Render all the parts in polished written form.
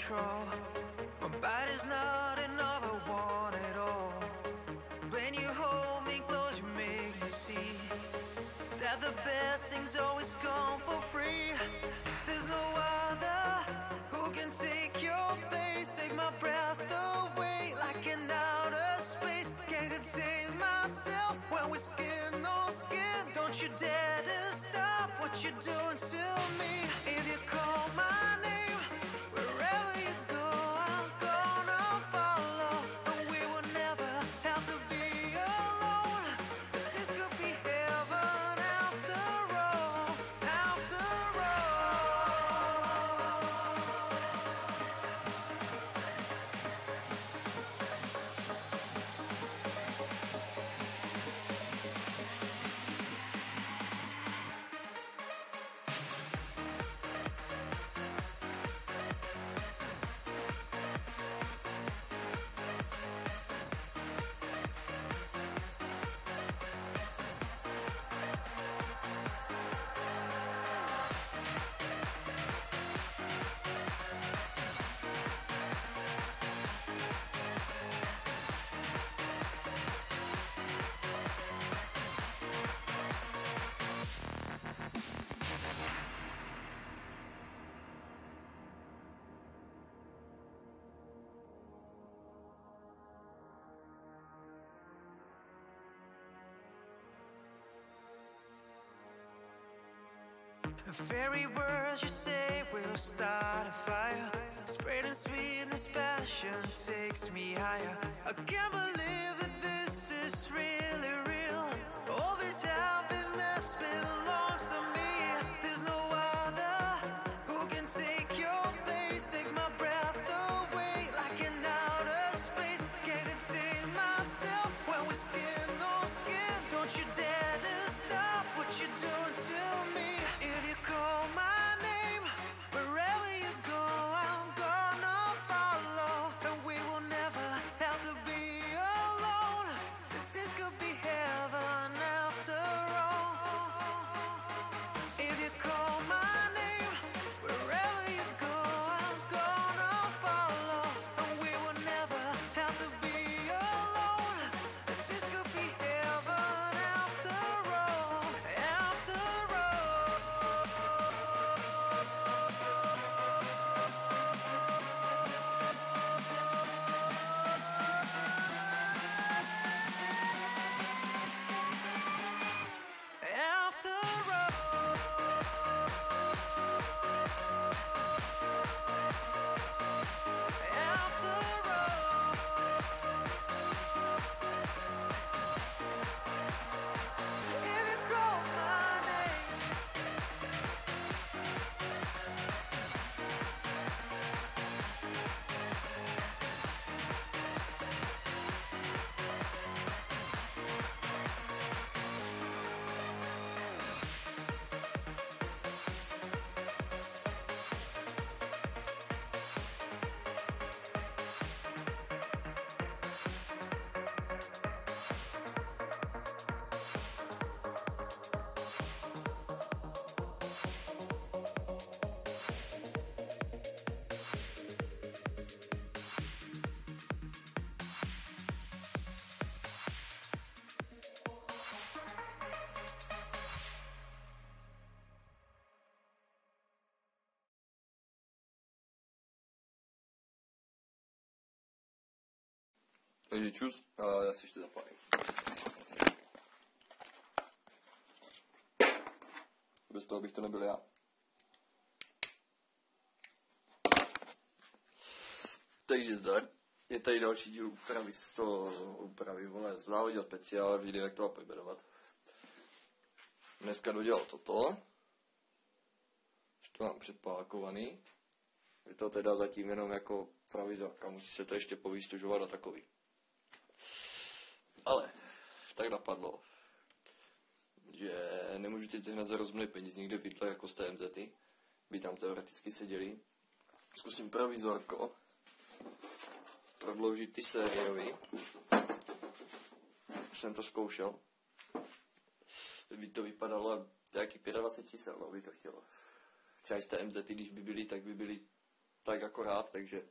control. My body's not another one at all. When you hold me close, you make me see that the best things always come for free. There's no other who can take your place, take my breath away like an outer space. Can't contain myself when we're skin on skin. Don't you dare to stop what you're doing to me. If you call my name, wherever you go, I'm gonna follow. And we will never have to be alone, 'cause this could be heaven after all, after all. The very words you say will start a fire, spreading sweetness, passion takes me higher. I can't believe that this is really real. All this happiness belongs to me. There's no other who can take your place, take my breath away like an outer space. Can't contain myself when we're skin on skin. Don't you dare to stop what you're doing to me. If you call my name, wherever you go, I'm gonna follow. And we will never have to be alone, 'cause this could be heaven after all. If you call my name, wherever you go, I'm gonna follow. And we will never have to be alone, 'cause this could be heaven after all, after all. After all. After all. If you call my name, Takže čus, a já si ještě zapálím. Bez toho bych to nebyl já. Takže zdar. Je tady další díl úpravy, vole, závodil speciál, vyjde, jak to pojmenovat. Dneska dodělal toto. Už to mám předpákovaný. Je to teda zatím jenom jako provizorka, musí se to ještě povýstužovat a takový. Ale tak napadlo, že nemůžu teď sehnat za rozumný peníz někde v Hitler jako z TMZ, by tam teoreticky seděli. Zkusím provizorko prodloužit ty sériový. Už jsem to zkoušel. By to vypadalo nějaký 25 čísel, no by to chtělo. Třeba z TMZ, když by byly, tak by byly tak akorát,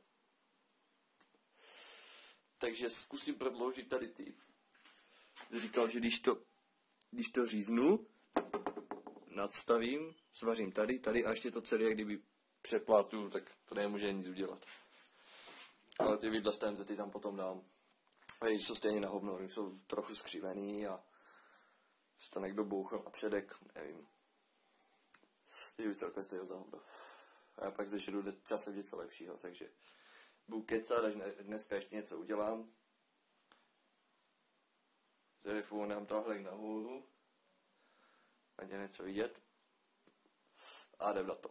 takže zkusím prodloužit tady ty. Říkal, že když to říznu, nadstavím, svařím tady a ještě to celé, jak kdyby přeplátu, tak to nemůže nic udělat. Ale ty vidla z TMZ tam potom dám. A jsou stejně na hovno, jsou trochu skřivený a se to někdo bouchl na předek, nevím. Že celkem stojí za hovno. A já pak začnu časem něco lepšího, takže budu kecat, až dneska ještě něco udělám. Telefon nám tahle nahoru. Ať je něco vidět. A jdem na to.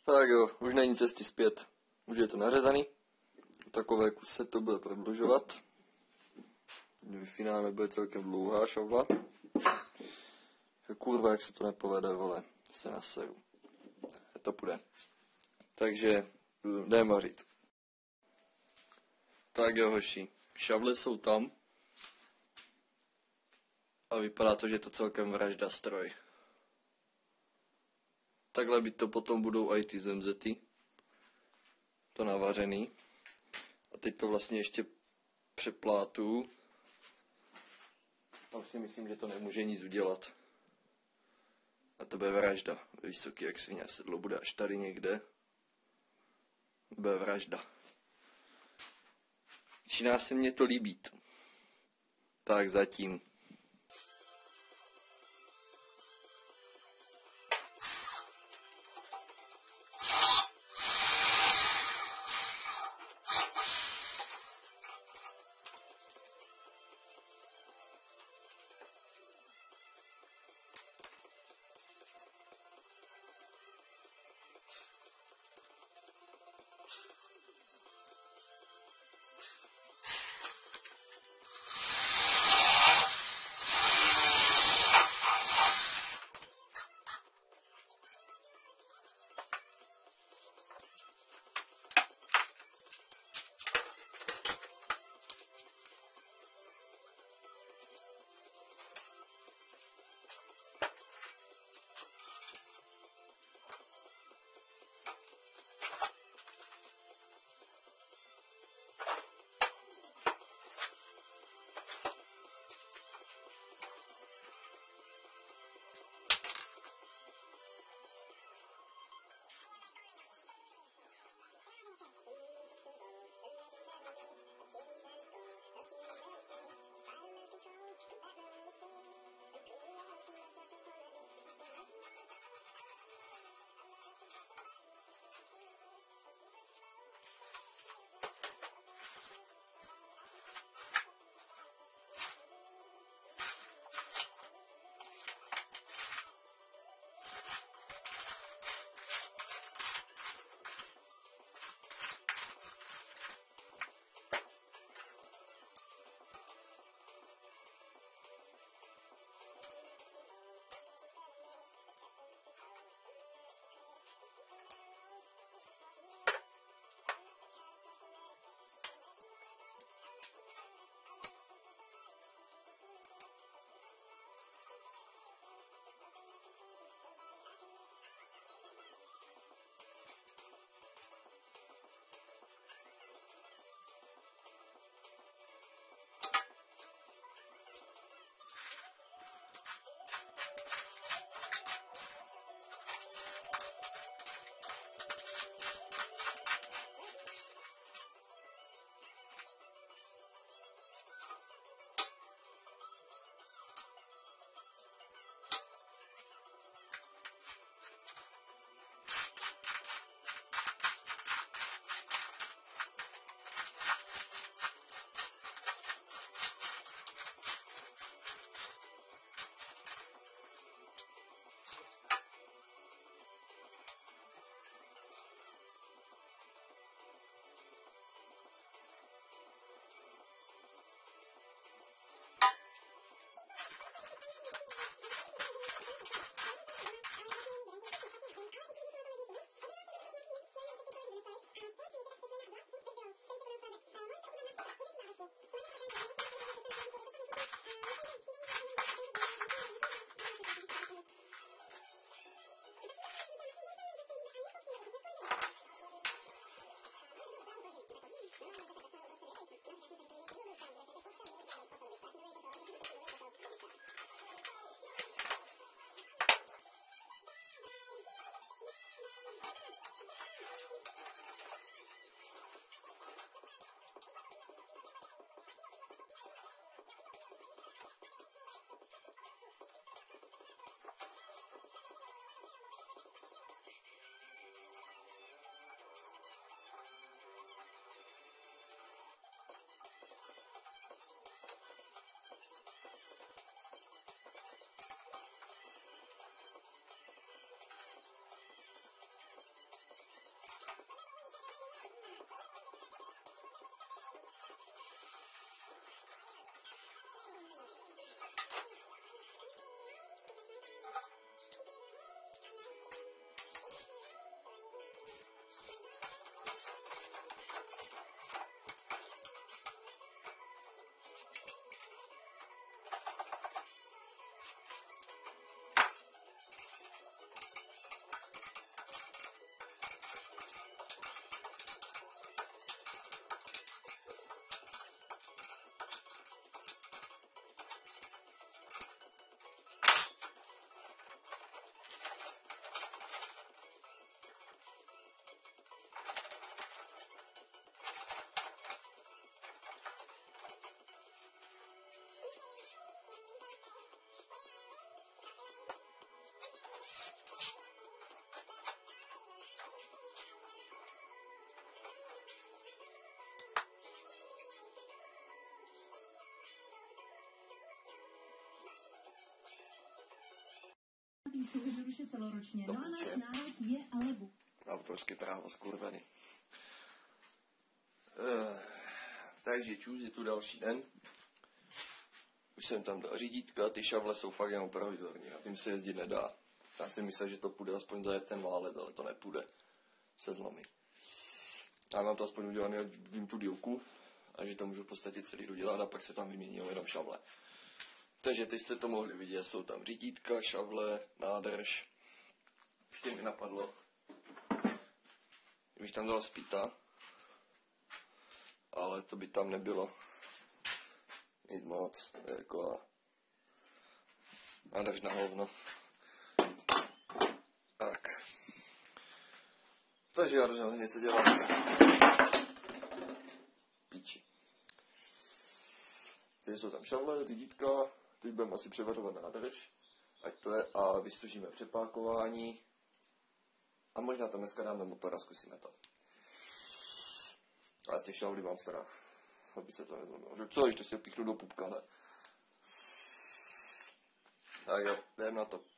Tak jo, už není cesty zpět. Už je to nařezaný. Takové kus se to bude prodlužovat. V finále bude celkem dlouhá šavla. Kurva, jak se to nepovede, vole. Se naseru. To půjde. Takže jdeme vařit. Tak jo, hoši. Šavle jsou tam. A vypadá to, že je to celkem vražda stroj. Takhle by to potom budou i ty zemzety. To navařený. A teď to vlastně ještě přeplátu. A už si myslím, že to nemůže nic udělat. A to bude vražda. Vysoký jak svině. Sedlo bude až tady někde. Bude vražda. Začíná se mně to líbit. Tak zatím. jsou jednoduše celoročně. To No a náš píče. národ je ale Autorské právo skurvený. Takže čus, je tu další den. Už jsem tam dal řídítka, ty šavle jsou fakt jenom provizorní, a tím se jezdit nedá. Já si myslel, že to půjde aspoň zajet ten válec, ale to nepůjde. Se zlomí. Já mám to aspoň udělané, ať vím tu dílku, a že to můžu v podstatě celý dodělat a pak se tam vymění jenom šavle. Takže teď jste to mohli vidět, jsou tam řídítka, šavle, nádrž. Ještě mi napadlo, kdybych tam dal spýta, ale to by tam nebylo nic moc, jako nádrž na hovno. Tak. Takže já jdu něco dělat. Píči. Teď jsou tam šavle, řídítka, teď budeme asi převařovat nádrž, ať to je, a vystužíme přepákování. A možná tam dneska dáme motor a zkusíme to. Ale z těch šavlí mám strach, aby se to nezlomilo. Že co, když to si opíchnu do pupka, ne? Tak jo, jdem na to.